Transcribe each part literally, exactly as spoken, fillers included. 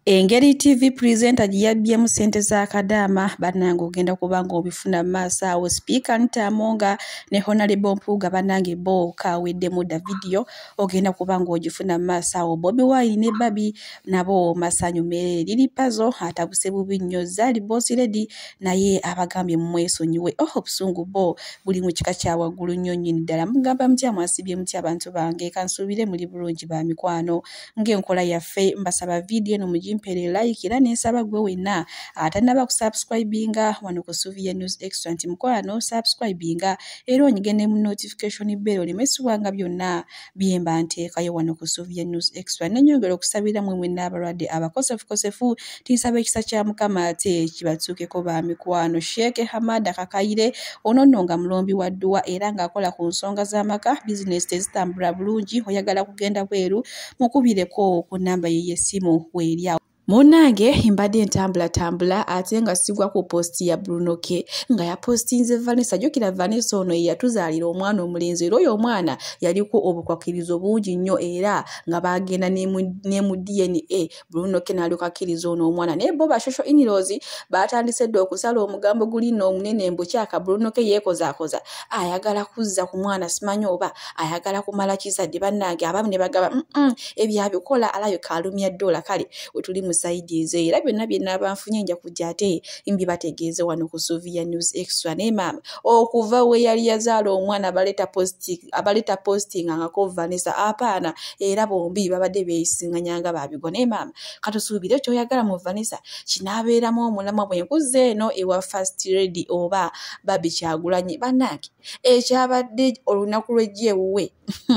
Engeri T V presenter gyabyemu sente za Kadaama bannange ogenda kubanga obifuna maaso awo. Speaker Ntamonga ne Honorable Mpuuga bannange bo kaweddemu da video ogenda kubanga ogifuna maaso awo. Bobi Wine ne Babi nabo masanyu mere liri pazo atabuse bubi nnyo Zali Boss Lady naye abagambye mwesonyiwe. Oh obusungu bo buli mu kika kya waggulu nnyo nnyini ddala. Mugamba mutya mwasibye mutya abantu bange kansuubire muli bulungi ba mikwano ng'enkola yaffe mbasaba video eno mujimpe like era nensaba gwe wenna atanaba kusubscribinga wano ku Suvia News Extra nti mukwano subscribinga era onyigene mu notification bell olimesibwanga byonna byemba nteekayo wano ku Suvia News Extra. Nenyongera okusabira mwe mwenna abalwadde abakosefu kosefu tinsaba ekisa kya Mukama ate kibatuukeko ba mikwano. Sheikh Hamada Kakayire ono nno nga mulombi wa dduwa era ng'akola ku nsonga z'amaka business tezitambula bulungi oyagala kugenda bweru mukubireko ku nnamba ye y'essimu weeryawo. Munange mbadde ntambula tambula ate nga sigwa ku posti ya Bruno K nga ya postinze Vanessa jokira Vanessa ono yatuzaalira omwana omulenzi era oyo omwana yaliko obukwakirizo bungi nnyo era nga bagenda ne mu D N A Bruno K n'alukakiriza ono omwana naye bo ba social in-laws batandise dde okusala omugambo guli nno omunene mbukyaka Bruno K yeekozaakoza ayagala kuzza ku mwana simanyi oba ayagala kumala kizadde bannange abamu ne bagaba mm -mm, ebyabikola alayo kalumya dola kale wetuli mu saidi ze era byonna byonna banfunye nja kujja ate imbi bategeeze wano ku Suvia News Extra ne mama okuva we yali yazaala omwana abaleta posting abaleta posting nga ko Vanessa apana era bombi babadde beesinganyanga babigo ne mama katusuubire kyo yagala mu Vanessa kinabeeramu omulama bwe nkuze no ewa first lady oba Babi Kyagulanyi bannange ekyabadde olunaku lw'ejjeewuwe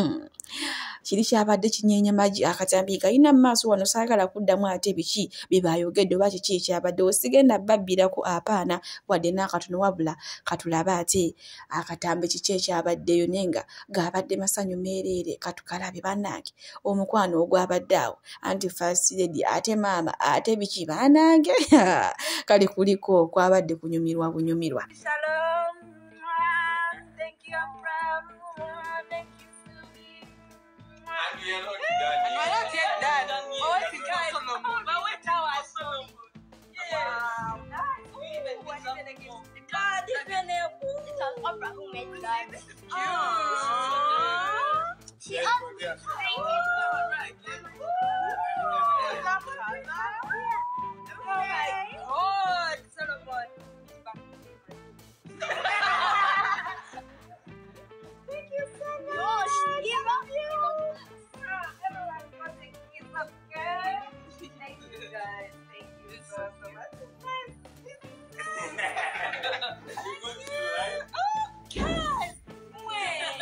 kiri kyabadde kinyeenya maji akatambi kalina maaso wano saagala kuddamu ate biki bibayogedde oba kiki ekyabadde osigenda babbirako apaana wadde n'akatono wabula katulaba ate akatambi kiki ekyabaddeyo nenga gaabadde masanyu meereere katukalabe bannange omukwano ogwabadde awo anti first lady ate maama ate biki bannange kali kuliko kwabadde kunyumirwa bunyumirwa. Shalom. Thank you, thank you. And we are not done yet. We are not yet done. Oh, it's guys. But wait till I saw you. Wow. Nice. We even did something more. God, this is an opera who made that. This is cute. She Yes, up. but yes. Thank you. All right. Oh my God, Solomon. Thank you so much. Gosh, we love you. Everyone watching is up, girl. Thank you guys. Thank you so, so much. Good to you, right? Oh, guys. Wait.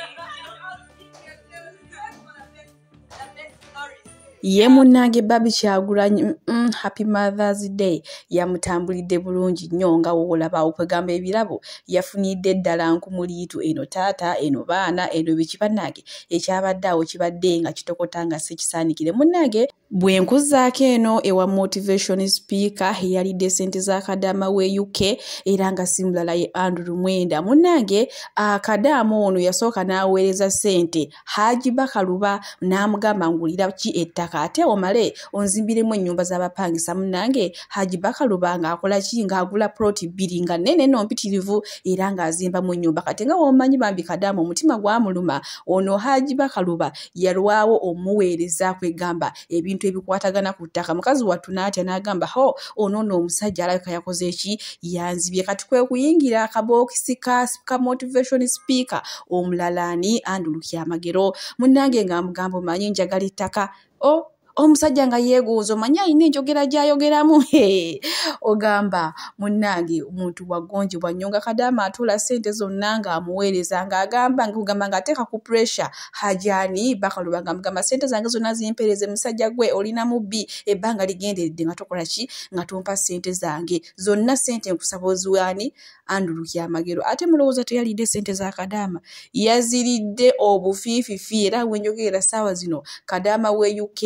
The best stories. Ye munnange Babi Kyagulanyi mm -mm, Happy Mother's Day yamutambulidde bulungi nnyo nga woolaba okwegamba ebirabo yafunidde ddala nkumuliitu eno taata eno baana eno biki bannange ekyabadde awo kibadde nga kitokota nga si kisaanikire munnange bwe nkuzaako eno ewa motivation speaker eyalidde sente za Kadaama we U K era nga simulala ye Andrew Mwenda munnange Kadaama ono yasooka n'aweereza sente Haji Bakaluba n'amugamba ngulira ki ettaka ate omale onzimbiremu ennyumba z'abapangisa munnange Haji Bakaluba ng'akola ki ng'agula ploti bbiri nga nnene no mpitirivu era ng'azimbamu ennyumba kati nga womanyi bambi Kadaama omutima gwamuluma ono Haji Bakaluba yalwawo omuweereza kwegamba ebintu ebikwatagana ku ttaka mukazi wattu n'atya n'agamba ho ono nno omusajja alabika yakoze eki yanzibye kati kwe kuyingira akabookisi ka, ka motivation speaker omulalaani Andrew Kyamagero munnange ng'amugamba omanyi njagala ettaka o omusajja nga yeeguuza omanyi alina enjogera gy'ayogeramu ogamba munnange omuntu wagonjebwa nnyo nga Kadaama atuula ssente zonna ng'amuweereza ng'agamba ng'ugamba ng'ateeka ku pressure Hajani Bakaluba ng'amugamba ssente zange zonna zimpeereze musajja gwe olina mubbi ebbanga ligenderedde nga tokola ki nga tompa ssente zange zonna ssente nkusaba oziwaani Andrew Kyamagero ate mulowooza teyalidde ssente za Kadaama yaziridde obufiififi era wenjogerera ssaawa zino Kadaama we U K ga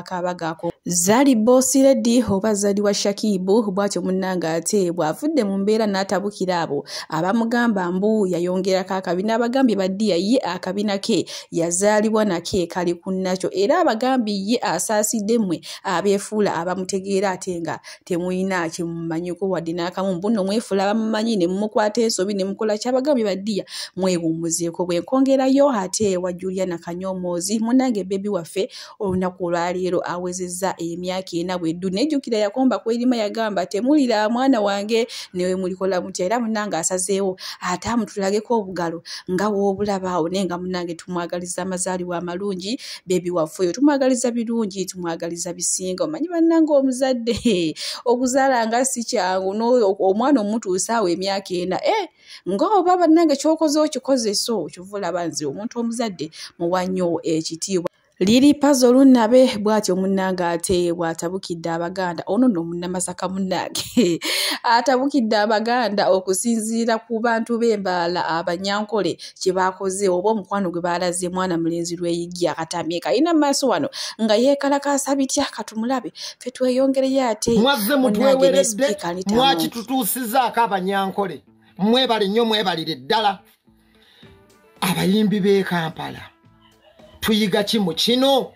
akabagako. Zali Boss Lady oba Zali wa Shakibu bwatyo munnanga ate bwavudde mu mbeera n'atabukira abo abamugamba mbu yayongerako akabina abagambye baddiya ye akabina ke yazaalibwa nake kali kunnakyo era abagambye ye asaasidde mmwe abeefuula abamutegeera ate nga temuyina kimumanyiko wadde n'akamu mbuno mwefuula abamumanyi ne mumukwata ensobi ne mukola kyabagambye baddiya mwewummuzeeko bwenkongerayo ate wa Juliana Kanyomoozi munnange bebi waffe olunaku olwaleero awezezza emyaka ena bweddu nejjukira yakomba kw'erima yagamba temulira mwana wange newe mulikola mutya era munnange asazeewo ate amutulageko obugalo nga woobulabaawo naye nga munnange tumwagaliza amazaalibwa amalungi bebi waffe oyo tumwagaliza birungi tumwagaliza bisinga omanyi bannange omuzadde okuzaala nga si kyangu omwana omutuusa awo emyaka ena eh ng'oba bannange kyokoze okikoze so okivula banzi omuntu omuzadde muwannyo ekitiibwa. Liri Puzzle Lunnabe bwatyo munnange ate bwatabukidde Abaganda ono nno munnamasaka munnange atabukidde Abaganda okusinziira ku bantu b'embaala Abanyankole kye baakoze oba omukwano gwe baalaze mwana mulenzi lweyigya akatamye kayina mu maaso wano nga yeekalakaasa bitya katumulabe ffe tweyongereyo ate mwazze mutweweredde mwakitutuusizaako Abanyankole mwebale nnyo mwebalire ddala abayimbi b'e Kampala tuyiga ki mu kino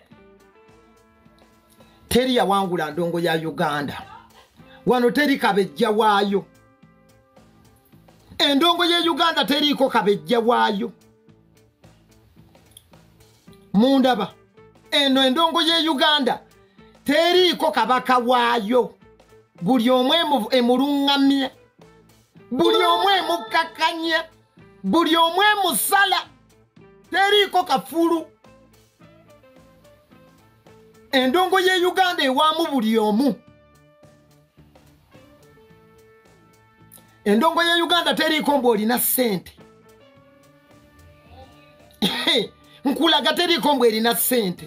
teri yawangula ndongo ya Uganda wano teri kabejja waayo endongo ya Uganda teriiko kabejja waayo mundaba eno endongo ya Uganda teriiko kabaka waayo buli omwe emulungamye buli omwe emukakanya buli omwe musala teriiko kafulu endongo ye Uganda ewamu buli omu endongo ye Uganda teriiko mbu olina ssente nkulaga teriiko mbu erina ssente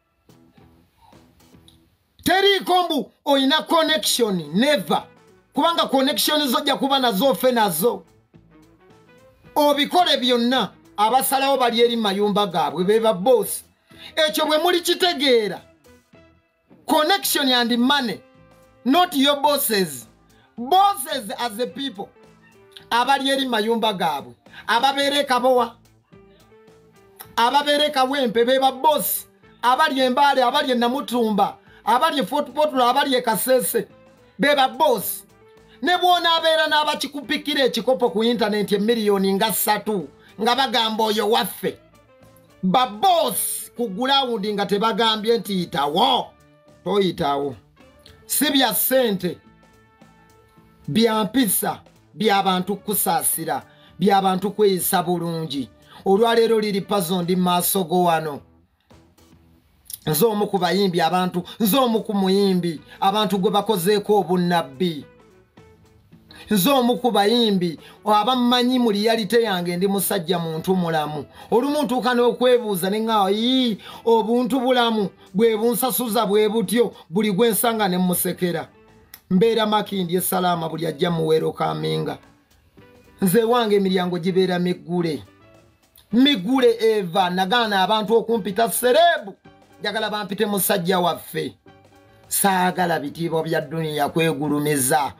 teriiko mbu olina connection never kubanga connection zojja kuba nazo ffe nazo obikole byonna abasalawo bali eri mayumba gaabwe beba boss ekyo bwe muli kitegeera connection and money not your bosses bosses as the people abali eri mayumba gaabwe ababeere kabowa ababeere kawempe beba boss abali embale abali namutumba abali football abali ekasese beba boss ne bwona abeera n'abakikupikira ekikopo ku internet emiliyoni nga ssatu nga bagamba oyo waffe ba boss ku ground nga tebagambye nti itawo toyitawo si bya ssente bya mpisa by'abantu kusaasira by'abantu kweyisa bulungi olwaleero Liri Puzzle ndi maaso go wano nze omu ku bayimbi abantu nze omu ku muyimbi abantu gwe bakozeeko obunnabbi nze omu ku bayimbi abamumanyi mu realite yange ndi musajja muntu mulamu olumu ntuuka n'okwebuuza ne ngaawo ii obuntu bulamu bwe bunsasuza bwe butyo buli gwe nsanga ne musekera mbeera makindi esalaama buli ajja muweero kaminga nze wange emiryango gibeera miggule miggule eva nagaana abantu okumpita serebu njagala bampite musajja waffe saagala bitiibwa bya dduniya kwegulumiza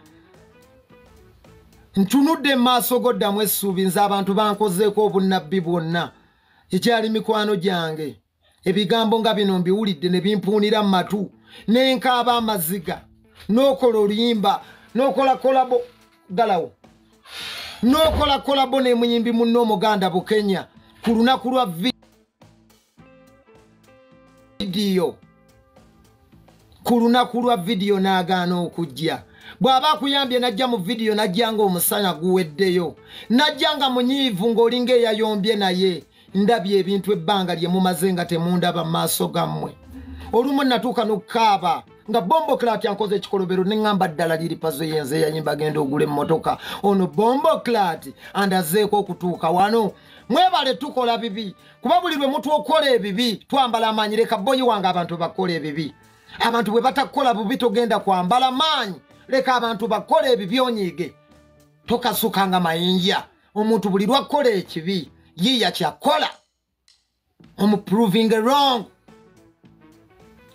ntunudde maaso goddamu essuubi nze abantu bankozeeko obunnabbi bwonna ekyali mikwano gyange ebigambo nga bino mbiwulidde ne bimpuunira mu matu n'enkaaba amaziga n'okola oluyimba n'okola kolabo galawo n'okola kolabo n'emuyimbi munno omuganda Bukenya ku lunaku lwa vidiyo ku lunaku lwa vidiyo n'agaana okujja bw'aba akuyambye najja mu vidiyo najja ng'omusana guweddeyo najja nga munyiivu ng'olinga eyayombye naye ndabye ebintu ebbanga lye mumaze nga temundaba mu maaso gammwe olumu natuuka n'okukaaba nga Bombo Clat yankoze ekikolobero ne ŋŋamba ddala Liri Puzzle yenze yanyimba genda ogula emmotoka ono Bombo Clat andazeeko okutuuka wano mwebale tukola bibi kuba buli lwe mutu okola ebibi twambala amaanyi leka boyi wange abantu bakola ebibi abantu bwe batakola bubi togenda kwambala maanyi leka abantu bakola ebibi onyiige tokasukanga mayinja omuntu buli lwakola ekibi yiya kyakola omuproving wrong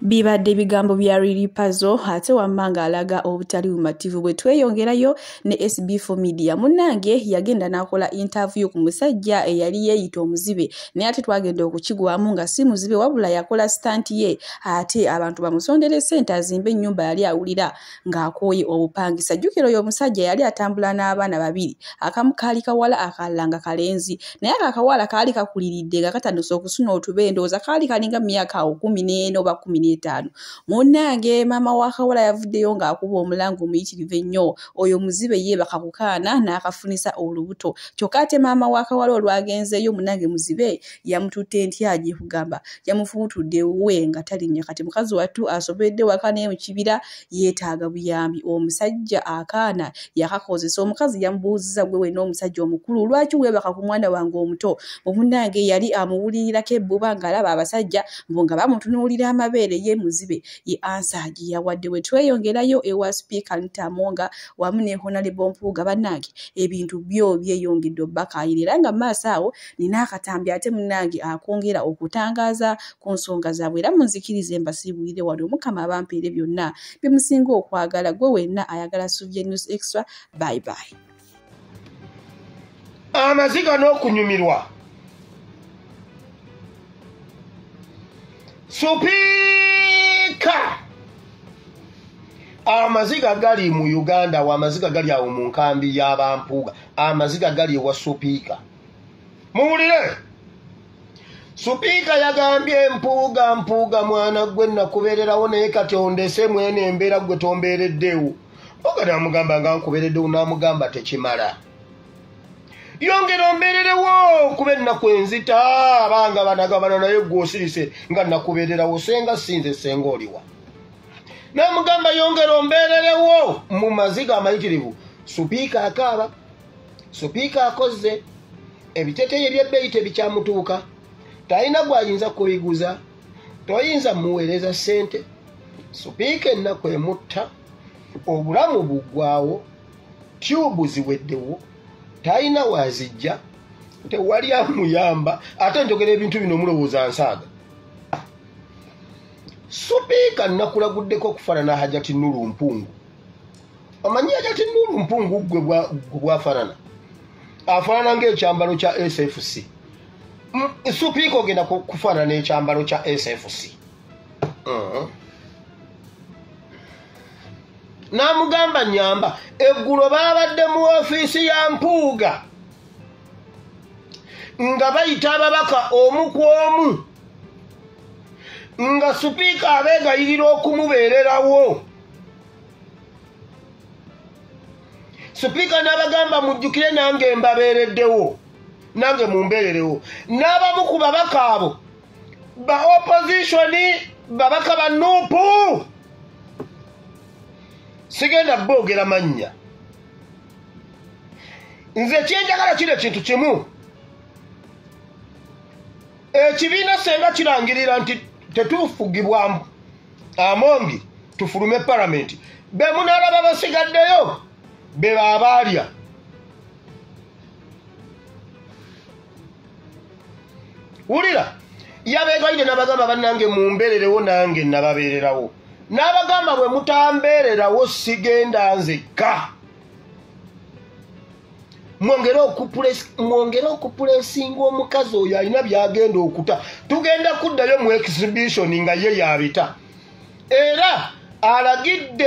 Bibadde ebigambo bya Lily Puzzle ate wammanga alaga obutali bumativu bwe tweyongerayo ne S B four Media. Munnange yagenda n'akola interview ku musajja eyali yeeyita omuzibe naye ate twagenda okukigwamu nga si muzibe wabula yakola stunt ye ate abantu bamusondere ssente azimbe ennyumba yali awulira ng'akooye obupangisa. Jjukira oyo omusajja yali atambula n'abaana babiri, akamu kaali kawala akalala nga kalenzi naye akakawala kaali kakuliridde nga katandise okusuna otube ndowooza kaali kalinga myaka awo kumi n'ena oba kumi n'etaano. Munnange maama wa kawala yavuddeyo ng'akuba omulango omuyitirivu ennyo, oyo muzibe ye bakakukaana n'akafunisa olubuto. Kyokka ate maama wa kawala olwagenzeeyo munnange muzibe yamututte ntyagi kugamba yamufubutudde we nga talinnya kati mukazi wattu asobedde waka naye mu kibira yeetaaga buyambi. Omusajja akaana yakakozesa. Omukazi yamubuuziza gwe we n'omusajja omukulu lwaki weebaka ku mwana wange omuto. Munnange yali amuwulirirako ebbuba ng'alaba abasajja mbu nga bamutunuulira amabeere ye muzibe ye ansa gye yawadde. We tweyongerayo ewa Speaker Ntamonga wamu ne Honorable Mpuuga bannange ebintu byo byeyongedde obbakaayira era nga maaso awo nina akatambi ate munnange akwongera okutangaaza ku nsonga zaabwe era munzikirize mbasiibulire wano Mukama abampeere byonna bye musinga okwagala. Gwe wenna ayagala Suvye News Extra. Bye bye. Amaziga n'okunyumirwa Supiika amaziga gali mu Uganda wa amaziga gali awo mu nkambi y'abampuuga amaziga gali ewa Supiika muwulire. Supiika yagambye Mpuuga Mpuuga mwana gwe nakubeererawo naye kati ondese mwene embeera gwe tombeereddewo. Mpuuga namugamba nga nkubeereddewo n'amugamba tekimala yongera ombeererewo kuba ennaku enzita abanga banagabana naye gwe osirise nga nakubeererawo senga sinze senga oliwa. Namugamba yongera ombeererewo mu maziga amayitirivu. Supiika akaaba, Supiika akoze ebiteteeyo by'ebbeeyi tebikyamutuuka, talina gw'ayinza kubiguza, toyinza muweereza ssente. Supiika ennaku emutta, obulamu buggwawo, tyubu ziweddewo, talina wazijja, tewali amuyamba. Ate njogera ebintu bino mulowooza nsaaga. Supiika nakulaguddeko okufaanana Hajati Nuru Mpungu. Omanyi Hajati Nuru Mpungu gwe bwafaanana? Afaanana ng'ekyambalo kya S F C. Supiika ogenda kufaanana n'ekyambalo kya S F C. N'amugamba nyamba eggulo baabadde mu ofiisi ya Mpuuga nga bayita ababaka omu ku omu nga Supiika abeegayirira okumubeererawo. Supiika n'abagamba mujjukire nange mbabeereddewo nange mumbeererewo. N'abamu ku babaka abo ba oppositioni babaka ba Nuupu sigenda boogera mannya. Nze kyenjagala kiri ekintu kimu, ekibiina senga kirangirira nti tetufugibwa Amongi tufulume palamenti, be munaalaba basigaddeyo be baabaalya. Wulira yabeegayire n'abagamba bannange mumbeererewo nange nababeererawo. N'abagamba bwe mutambeererawo sigenda nzekka. Mwongere okupulesinga omukazi oyo alina byagenda okuta. Tugenda kuddayo mu exhibition nga ye yabita. Era alagidde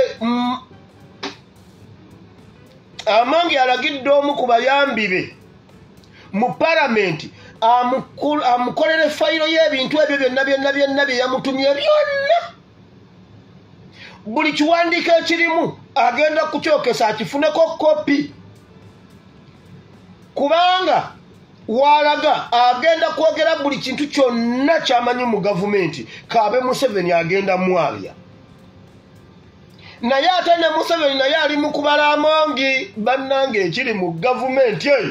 Amongi alagidde omu ku bayambi be mu palamenti amukolere fayiro y'ebintu ebyo byonna byonna byonna bye yamutumye byonna. Buli kiwandiiko ekirimu agenda kukyokesa akifuneko kopi, kubanga walaga agenda kwogera buli kintu kyonna kyamanyi mu gavumenti. Kaabe Museveni agenda mwabya naye ate ne Museveni naye ali mu kubala Amongi bannange ekiri mu gavumenti eyo.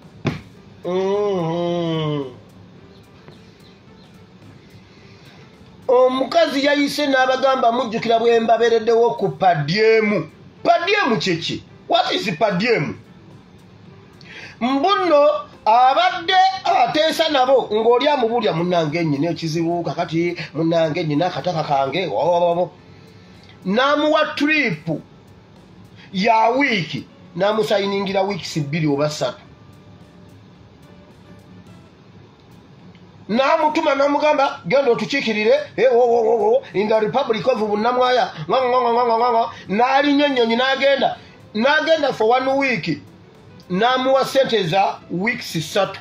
Omukazi yayise n'abagamba mujjukira bwe mbabeereddewo ku padiemu. Padiemu kyeki? What is padiemu? Mbuno abadde ateesa nabo ng'oli amubulya munnange nnyina ekizibu kakati munnange nnyina akataka kange wawawabo n'amuwa tripu ya wiiki n'amusayiningira wiikisi bbiri oba ssatu n'amutuma n'amugamba genda otukiikirire in the republic of bunnamwaya n'alinnya ennyonyi n'agenda n'agenda for one week n'amuwa sente za wiikisi ssatu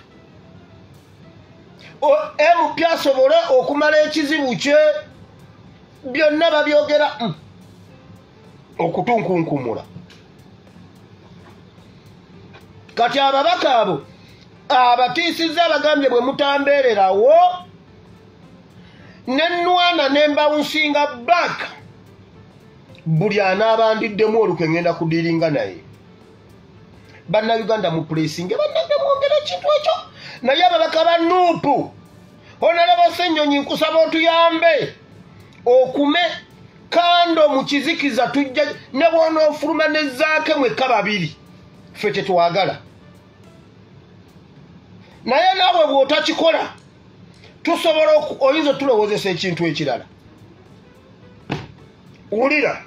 M P asobole okumala ekizibu kye byonna babyogera okutunkunkumula kati ababaka abo abatiisizza abagambye bwe mutambeererawo n'ennwana n'embawunsinga back buli anaabandiddemu olukwe ngenda kudiiringa naye bannayuganda mu puleesinge bannange mwongera ekintu ekyo naye ababaka ba nuupu Honorable Ssenyonyi nkusaba otuyambe okume kando mu kizikiza tujja ne bw'onoofuluma n'ezzaake mwekka babiri ffe tetwagala naye naawe bw'otakikola tusobola oyinza tulowoozesa ekintu ekirala wulira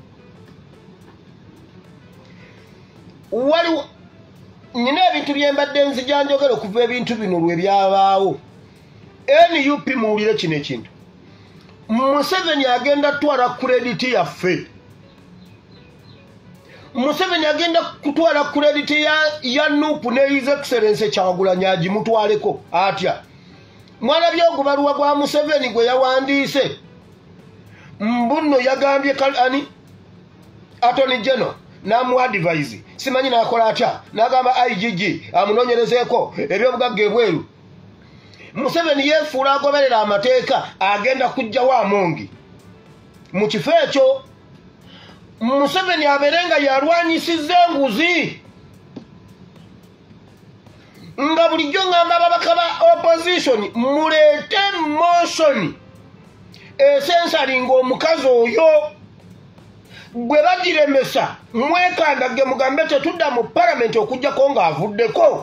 waliwo nyina ebintu bye mbadde nzijanjogera okuva ebintu bino lwe byabaawo N U P muwulire kino ekintu Museveni agenda twala krediti yaffe Museveni agenda kutwala krediti ya, ya Nuupu ne His Excellency Kyagulanyi agimutwaleko atya mwalabye ogubaluwa gwa Museveni gwe yawandiise mbunno yagambye ani Attorney General namu advise simanyi nakola atya nagamba I G G amunoonyerezeeko ebyobugagga ebweru Museveni yeefuula agoberera amateeka agenda kujjawo Amongi mu kifo ekyo Museveni abeerenga yalwanyisizza enguzi nga bulijjo ngamba ababaka ba opposition muleete motion esensalinga omukazi oyo gwe bagiremesa mwekandage mugambe tetudda mu palamenti okujjako ng'avuddeko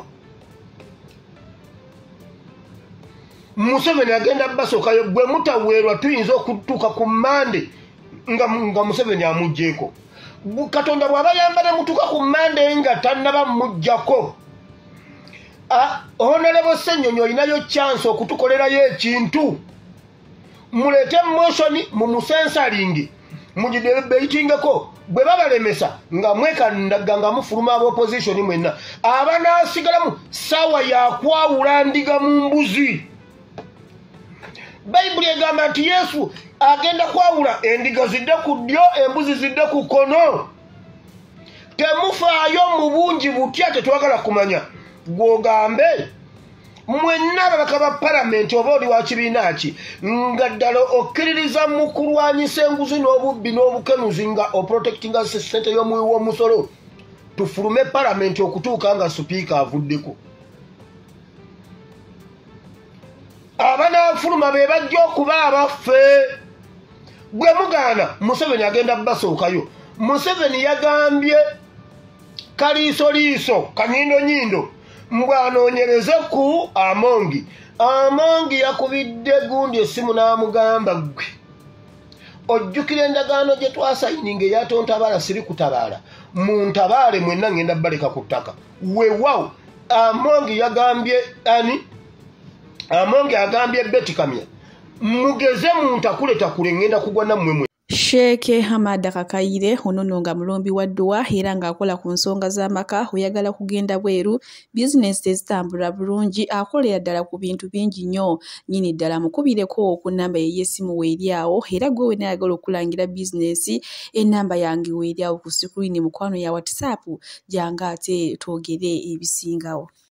Museveni agenda basookayo gwe mutaweerwa tuyinza okutuuka ku Mande nga, nga Museveni amugjeeko Katonda bw'aba yambala mutuuka ku Mande nga tannaba mujjako Honorable Ssenyonyi olinayo chance okutukolerayo ekintu muleete motion mu musensalingi mugidebeitingeko bwe babalemesa nga mwekandaga nga mufuluma aba opposition mwenna abanaasigalamu sawa yakwawula ndiga mu mbuzi Bayibuli egamba nti Yesu agenda kwawula endiga zidde ku ddyo embuzi zidde ku kkono temufaayo mu bungi butya tetwagala kumanya gwogambe mwenna ababaka ba palamenti oba oli wa kibiina ki nga ddala okkiririza mu kulwanyisa enguzi n'obubbi n'obukenuzi nga oprotectinga ssente y'omuwi w'omusolo tufulume palamenti okutuuka nga supiika avuddeko abanaafuluma be bajja okuba abaffe gwe mugaana Museveni agenda basookayo Museveni yagambye kaliisoliiso kanyindo-nyindo mbwanoonyereze ku Amongi Amongi yakubidde gundi essimu n'amugamba gwe ojjukira endagaano gye twasayininga eyatontabaala siri kutabaala muntabaale mwenna ngenda baleka ku ttaka weewawo Amongi yagambye ani Amongi agambye Betty Kamya mugeze muntakuletakule ngenda kugwa nammwe mwe Sheikh Hamad Kakayire ono nga mulombi wa dduwa era ng'akola ku nsonga z'amaka oyagala kugenda bweru bizinesi ezitambula bulungi akolera ddala ku bintu bingi nnyo nnyini ddala mukubireko ku nnamba ye y'essimu weeryawo era gwe wena ayagala okulangira bizinesi ennamba yange weeryawo ku sikulini mukwano ya WhatsApp jangu ate twogere ebisingawo.